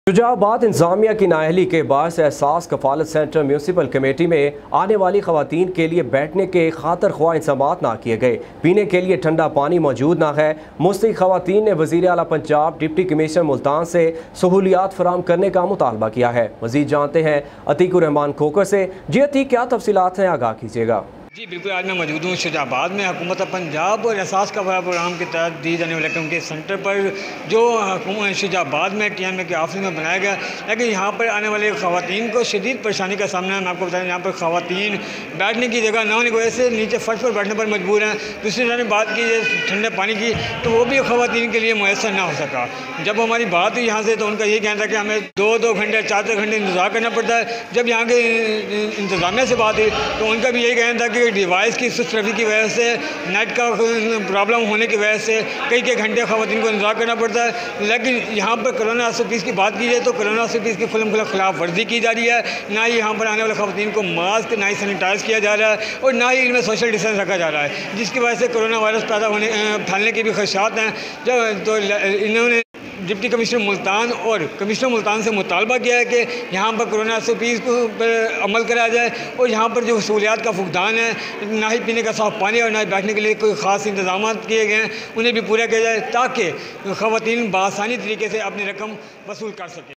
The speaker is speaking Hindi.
शुजाबाद इंतजामिया की नाअहली के बायस एहसास कफालत सेंटर म्यूनसिपल कमेटी में आने वाली खवातीन के लिए बैठने के खातर ख्वाह इंतजामात ना किए गए। पीने के लिए ठंडा पानी मौजूद ना है। मुस्तहिक खवातीन ने वज़ीर आला पंजाब डिप्टी कमिश्नर मुल्तान से सहूलियात फराहम करने का मुतालबा किया है। मज़ीद जानते हैं अतीकुर रहमान खोकर से। जी अतीक, क्या तफसीलात हैं, आगाह कीजिएगा। जी बिल्कुल, आज मैं मौजूद हूँ शुजाबाद में हुकूमत पंजाब और एहसास का प्रोग्राम के तहत दी जाने वाले के सेंटर पर, जो शुजाबाद में TMA के ऑफिस में बनाया गया। लेकिन यहाँ पर आने वाले ख़वातीन को शदीद परेशानी का सामना है। मैं आपको बताऊँ, यहाँ पर ख़वातीन बैठने की जगह ना होने की वजह से नीचे फर्श पर बैठने पर मजबूर हैं। दूसरी तरफ बात की जाए ठंडे पानी की, तो वो भी ख़वातीन के लिए मुयसर ना हो सका। जब हमारी बात हुई यहाँ से, तो उनका ये कहना था कि हमें 2-2 घंटे 4-4 घंटे इंतज़ार करना पड़ता है। जब यहाँ के इंतज़ामिया से बात हुई, तो उनका भी यही कहना था कि डिवाइस की सुस्त रवि की वजह से, नेट का प्रॉब्लम होने की वजह से कई घंटे ख़वातीन को इंतज़ार करना पड़ता है। लेकिन यहाँ पर कोरोना SOPs की बात की जाए तो कोरोना SOPs की खुल्म खिलाफ वर्जी की जा रही है। ना ही यहाँ पर आने वाले ख़वातीन को मास्क, ना ही सैनिटाइज़ किया जा रहा है और ना ही इनमें सोशल डिस्टेंस रखा जा रहा है, जिसकी वजह से कोरोना वायरस फैलने के भी खदशात हैं। जब तो इन्होंने डिप्टी कमिश्नर मुल्तान और कमिश्नर मुल्तान से मुतालबा किया है कि यहाँ पर कोरोना SOPs पर अमल कराया जाए और यहाँ पर जो सहूलियात का फुकदान है, ना ही पीने का साफ़ पानी और ना ही बैठने के लिए कोई ख़ास इंतजाम किए गए हैं, उन्हें भी पूरा किया जाए ताकि ख़वातीन बआसानी तरीके से अपनी रकम वसूल कर सकें।